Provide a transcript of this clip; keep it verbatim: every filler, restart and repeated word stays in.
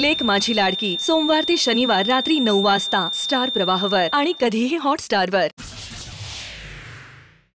Lake माझी लाडकी सोमवार ते शनिवार रात्री नऊ वाजता स्टार प्रवाहवर आणि कधीही हॉटस्टारवर.